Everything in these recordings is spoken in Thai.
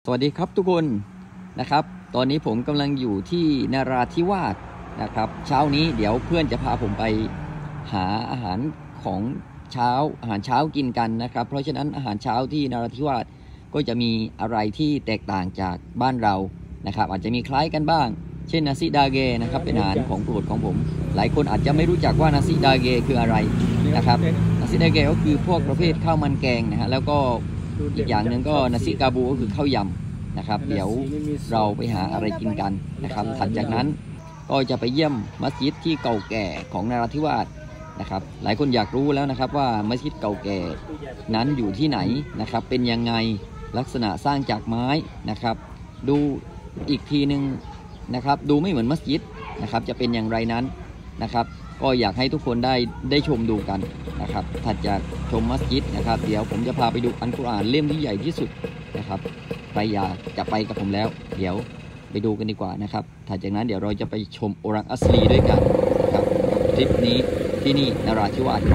สวัสดีครับทุกคนนะครับตอนนี้ผมกำลังอยู่ที่นราธิวาสนะครับเช้านี้เดี๋ยวเพื่อนจะพาผมไปหาอาหารของเช้าอาหารเช้ากินกันนะครับเพราะฉะนั้นอาหารเช้าที่นราธิวาสก็จะมีอะไรที่แตกต่างจากบ้านเรานะครับอาจจะมีคล้ายกันบ้างเช่นนาซิดาเกนะครับเป็นอาหารของโปรดของผมหลายคนอาจจะไม่รู้จักว่านาซิดาเกคืออะไรนะครับนาซิดาเกก็คือพวกประเภทข้าวมันแกงนะฮะแล้วก็อีกอย่างหนึ่งก็นาซิกาบูก็คือข้าวยำนะครับเดี๋ยวเราไปหาอะไรกินกันนะครับถัดจากนั้นก็จะไปเยี่ยมมัสยิดที่เก่าแก่ของนราธิวาสนะครับหลายคนอยากรู้แล้วนะครับว่ามัสยิดเก่าแก่นั้นอยู่ที่ไหนนะครับเป็นยังไงลักษณะสร้างจากไม้นะครับดูอีกทีนึงนะครับดูไม่เหมือนมัสยิดนะครับจะเป็นอย่างไรนั้นนะครับก็อยากให้ทุกคนได้ชมดูกันนะครับถัดจากชมมัสยิดนะครับเดี๋ยวผมจะพาไปดูอัลกุรอานเล่มที่ใหญ่ที่สุดนะครับใครอยากจะไปกับผมแล้วเดี๋ยวไปดูกันดีกว่านะครับถัดจากนั้นเดี๋ยวเราจะไปชมโอรังอัสลีด้วยกันนะครับทริปนี้ที่นี่นราธิวาส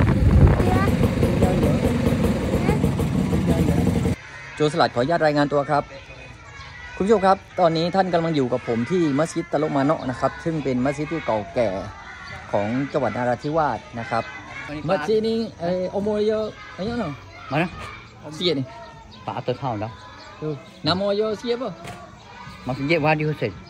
โจสลัดขออนุญาตรายงานตัวครับคุณผู้ชมครับตอนนี้ท่านกำลังอยู่กับผมที่มัสยิดตะลุมาเนาะนะครับซึ่งเป็นมัสยิดที่เก่าแก่ของจังหวัดนราธิวาสนะครับมัสยิดนี้โอโมโยอะไรเนาะมานะเสียนี่ป่าตัวเท่าแล้วนามโยเสียป่ะมาสังเกตว่าดิวเสร็จ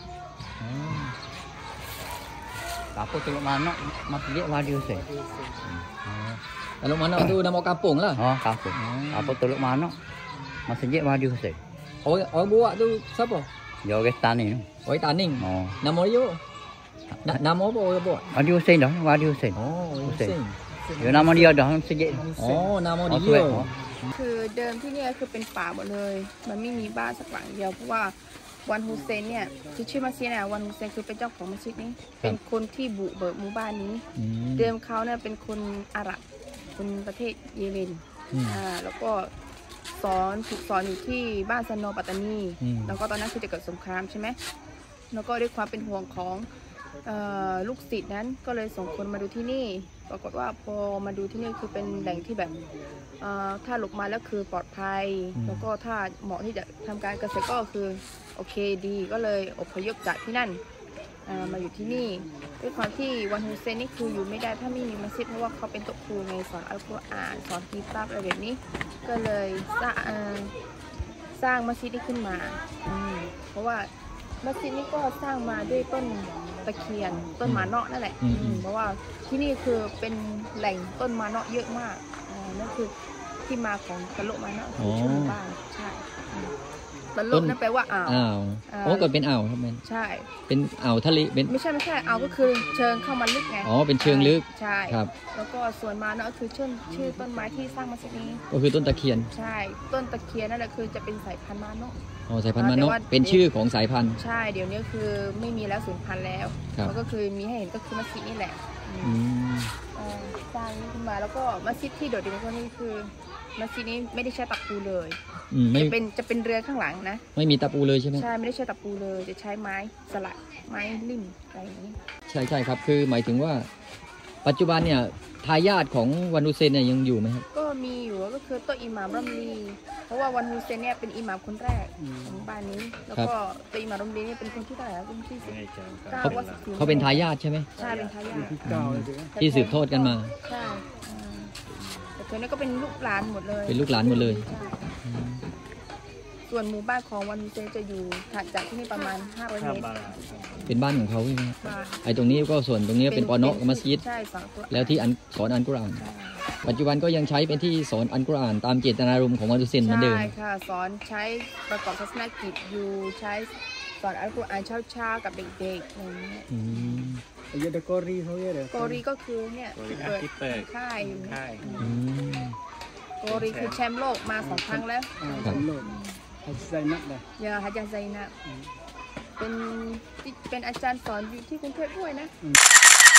ป่าตัวมาเนาะมาสังเกตว่าดิวเสร็จตะลุมาเนาะดูนามกาปุ่งล่ะอ๋อกาปุ่งป่าตัวมาเนาะมาสังเกตว่าดิวเสร็จโอ้บัวดูซับป่ะโยเกตานี่โอ้ยตานิ่งนามโยนามโบโบว่าดิวเสร็จเนาะว่าดิวเสร็จโอ้เสร็จเดี๋ยวนามเดียวเดี๋ยวสังเกตอ๋อนามเดียวคือเดิมที่นี่คือเป็นป่าหมดเลยมันไม่มีบ้านสักหลังเดียวเพราะว่าวันฮุเซนเนี่ยที่ชื่อมัสยิดเนี่ยวันฮุเซนคือเป็นเจ้าของมัสยิดนี้เป็นคนที่บุกเบิกหมู่บ้านนี้เดิมเขาเนี่ยเป็นคนอาหรับคนประเทศเยเมนแล้วก็ถูกสอนอยู่ที่บ้านซันโนปัตตานีแล้วก็ตอนนั้นคือจะเกิดสงครามใช่ไหมแล้วก็ด้วยความเป็นห่วงของลูกศิษย์นั้นก็เลยส่งคนมาดูที่นี่ปรากฏว่าพอมาดูที่นี่คือเป็นแหล่งที่แบบถ้าหลบมาแล้วคือปลอดภัยแล้วก็ถ้าเหมาะที่จะทำการเกษตรก็คือโอเคดีก็เลยอพยพจากที่นั่นมาอยู่ที่นี่ด้วยความที่วันฮุเซนนี่คืออยู่ไม่ได้ถ้าไม่มีมัสยิดเพราะว่าเขาเป็นโต๊ะครูในสอนอัลกุรอานสอนกีตาร์อะไรแบบนี้ก็เลยสร้างมัสยิดนี้ขึ้นมาเพราะว่ามัสยิดนี้ก็สร้างมาด้วยต้นตะเคียนต้นมะเนาะนั่นแหละเพราะว่าที่นี่คือเป็นแหล่งต้นมะเนาะเยอะมากนั่นคือที่มาของตะลุมะเนาะคือชื่อบ้านใช่ตะลุนั่นแปลว่าอ่าวโอ้ก็เป็นอ่าวครับแม่ใช่เป็นอ่าวทะเลเป็นไม่ใช่อ่าวก็คือเชิงเข้ามาลึกไงอ๋อเป็นเชิงลึกใช่ครับแล้วก็ส่วนมะเนาะคือชื่อต้นไม้ที่สร้างมัสยิดนี้ก็คือต้นตะเคียนใช่ต้นตะเคียนนั่นแหละคือจะเป็นสายพันธุ์มะเนาะอ๋อสายพันธุ์มะเนาะเป็นชื่อของสายพันธุ์ใช่เดี๋ยวนี้คือไม่มีแล้วสูญพันธุ์แล้วแล้วก็คือมีให้เห็นก็คือมัสยิดนี่แหละสร้างขึ้นมาแล้วก็มัสยิดที่โดดเด่นกว่านี้คือมัสยิดนี้ไม่ได้ใช้ตะปูเลยจะเป็นเรือข้างหลังนะไม่มีตะปูเลยใช่ไหมใช่ไม่ได้ใช้ตะปูเลยจะใช้ไม้สลักไม้ลิ่มอะไรอย่างนี้ใช่ครับคือหมายถึงว่าปัจจุบันเนี่ยทายาทของวันฮุเซนเนี่ยยังอยู่ไหมครับก็มีอยู่ก็คือตัวอิหม่ามรัมลีเพราะว่าวันฮุเซนเนี่ยเป็นอิหม่ามคนแรกของบ้านนี้แล้วก็ตัวอิหม่ามรัมลีเนี่ยเป็นคนที่เท่าไหร่เป็นที่19 เขาเป็นทายาทใช่ไหมใช่เป็นทายาทที่สืบทอดกันมาใช่แต่เธอเนี่ยก็เป็นลูกหลานหมดเลยเป็นลูกหลานหมดเลยส่วนหมู่บ้านของวันฮุเซนจะอยู่ถัดจากที่นี่ประมาณ500 เมตรเป็นบ้านของเขาใช่ไหมไอ้ตรงนี้ก็ส่วนตรงนี้เป็นปอเนาะมัสยิดแล้วที่สอนอัลกุรอานปัจจุบันก็ยังใช้เป็นที่สอนอัลกุรอานตามเจตนารมณ์ของวันฮุเซนเหมือนเดิมใช่ค่ะสอนใช้ประกอบศาสนกิจอยู่ใช้สอนอัลกุรอานเช้ากับเด็กๆอะไรอย่างเงี้ยกอรีเขาเยอะเลยกอรีก็คือเนี่ยเปิดค่ายอยู่กอรีคือแชมป์โลกมา2 ครั้งแล้วฮัจญ์ไซนับเลยฮัจญ์ไซนับเป็นอาจารย์สอนอยู่ที่กรุงเทพด้วยนะ